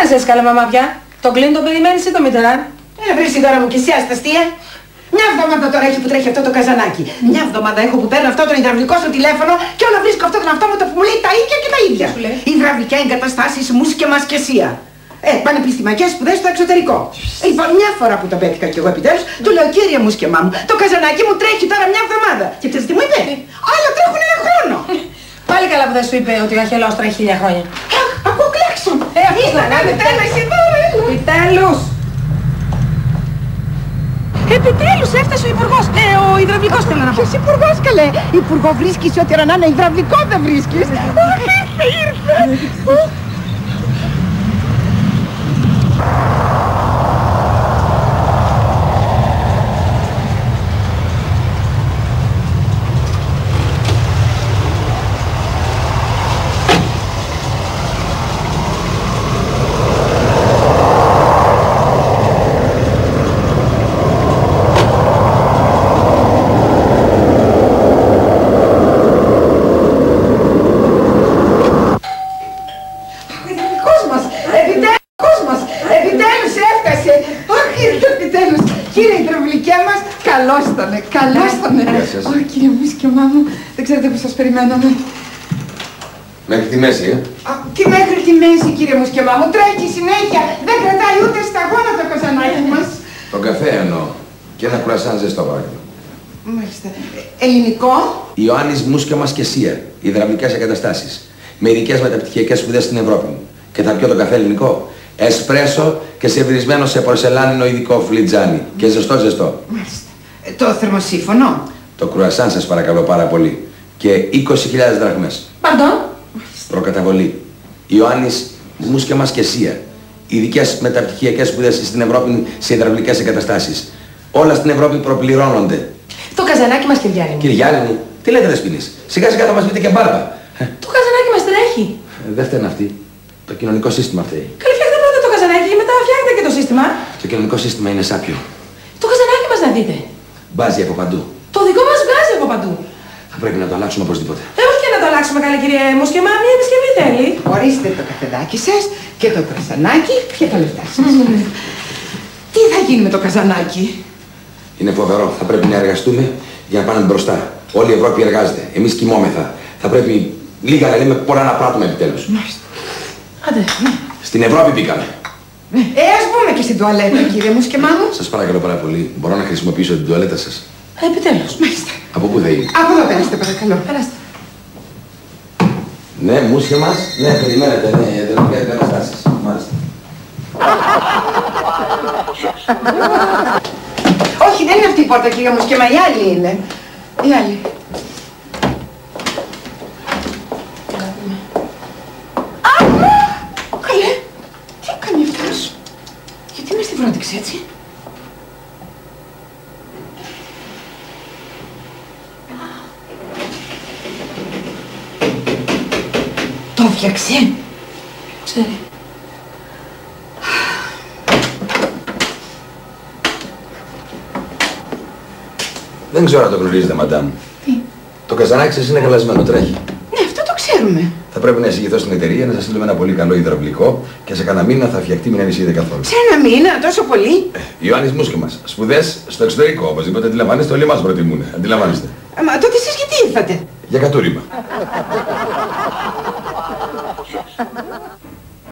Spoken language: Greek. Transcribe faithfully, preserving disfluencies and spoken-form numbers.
κάνεις έτσι καλά μαμά πια? Το κλείνει, το περιμένεις ή το μητέρα? Ε, βρίσκει τώρα μου και εσύ ασταστία. Μια εβδομάδα τώρα έχει που τρέχει αυτό το καζανάκι. Μια εβδομάδα έχω που παίρνω αυτό τον υδραυλικό στο τηλέφωνο και όλα βρίσκω αυτό τον αυτόματο που μου λέει τα ίδια και τα ίδια. Υδραυλικά εγκαταστάσεις, μουσική μασκεσία. Ε, πανεπιστημιακές σπουδές στο εξωτερικό. Λοιπόν, μια φορά που το πέτυχα κι εγώ επιτέλους, του λέω κύριε μουσκεμά μου, το καζανάκι μου τρέχει τώρα μια εβδομάδα. Και ξέρεις τι μου είπε? Άλλα τρέχουν ένα χρόνο. Πάλι καλά που δεν σου είπε ότι ο Αχελός τρέχει χίλια χρόνια. Αχ, ακούω κλάξον. Ε, αυτό να κάνει τέλος εδώ, επιτέλους. Επιτέλους έφτασε ο υπουργός. Ε, ο υδραυλικός θέλω να πω. Ποιος υπουργός καλέ? Υπουργό βρίσκεις ό,τι ώρα να είναι, υδραυλικό δεν βρίσκεις. Αχ, ήρθε, ήρθε. Καλώς ήτανε, καλώς ήτανε. Ω, κύριε μουσκεμά μου, δεν ξέρετε που σας περιμέναμε. Μέχρι τη μέση, ε. Α, τι μέχρι τη μέση, κύριε μουσκεμά μου, τρέχει συνέχεια. Δεν κρατάει ούτε σταγόνα το καζανάκι μας. Τον καφέ εννοώ. Και ένα κουρασάν ζεστό παρακαλώ. Μάλιστα. Ελληνικό. Ιωάννης Μουσκεμάς και Σία. Υδραυλικές εγκαταστάσεις. Με ειδικές μεταπτυχιακές σπουδές στην Ευρώπη. Και θα πιω το καφέ ελληνικό. Εσπρέσο και σεβρισμένο σε πορσελάνινο ειδικό φλιτζάνι. Και ζεστό ζεστό. Μάλιστα. Το θερμοσύφωνο. Το κρουασάν σας παρακαλώ πάρα πολύ. Και είκοσι χιλιάδες δραχμές. Παντών. Προκαταβολή. Ιωάννης Μουσκεμάς και Σία. Ειδικές μεταπτυχιακές σπουδές στην Ευρώπη σε υδραυλικές εγκαταστάσεις. Όλα στην Ευρώπη προπληρώνονται. Το καζανάκι μας, κυριάρη μου. Κυριάρη μου, τι λέτε δεσποινής? Σιγά σιγά θα μας πείτε και μπάρμπα. Το καζανάκι μας τρέχει. Ε, δεν φταίνε αυτή. Το κοινωνικό σύστημα φταίει. Καλή, φτιάχτε πρώτα το καζανάκι και μετά φτιάχνετε και το σύστημα. Το κοινωνικό σύστημα είναι σάπιο. Το καζανάκι μας να δείτε. Μπάζει από παντού. Το δικό μας βγάζει από παντού. Θα πρέπει να το αλλάξουμε οπωσδήποτε. Ε, όχι και να το αλλάξουμε, καλή κύριε Μουσκεμά, μια επισκευή θέλει. Ορίστε το καφεδάκι σας και το καζανάκι και τα λεφτά σας. Τι θα γίνει με το καζανάκι? Είναι φοβερό. Θα πρέπει να εργαστούμε για να πάνε μπροστά. Όλη η Ευρώπη εργάζεται. Εμείς κοιμόμεθα. Θα πρέπει λίγα να λέμε, πολλά να πράττουμε επιτέλους. Μάλιστα. Άντε. Στην Ευρώπη πήγαμε. Ε, ας πούμε και στην τουαλέτα, κύριε Μουσκεμά μου. Σας παρακαλώ πάρα πολύ. Μπορώ να χρησιμοποιήσω την τουαλέτα σας? Ε, επιτέλους. Μάλιστα. Από πού θα είναι? Από εδώ περάστε, παρακαλώ. Περάστε. Ναι, Μουσκεμάς. Ναι, περιμένετε. Ναι, υδραυλικές εγκαταστάσεις. Μάλιστα. Όχι, δεν είναι αυτή η πόρτα, κύριε Μουσκεμά, η άλλη είναι. Η άλλη. Καλέ, τι έκανε αυτός? Γιατί με στη βρόντιξε έτσι? Το φτιάξε. Ξέρει. Δεν ξέρω αν το γνωρίζετε, μαντάμ. Τι? Το καζανάκι σας είναι χαλασμένο, τρέχει. Ναι, αυτό το ξέρουμε. Θα πρέπει να εισηγηθώ στην εταιρεία, να σας στείλουμε ένα πολύ καλό υδραυλικό και σε κανένα μήνα θα φτιαχτεί, μην ανησυχείτε καθόλου. Σε ένα μήνα, τόσο πολύ? Ε, Ιωάννης Μουσκεμάς. Σπουδές στο εξωτερικό, οπωσδήποτε αντιλαμβάνεστε, όλοι εμάς προτιμούν. Αντιλαμβάνεστε. Ε, μα τότε εσείς γιατί ήρθατε? Για κατούριμα.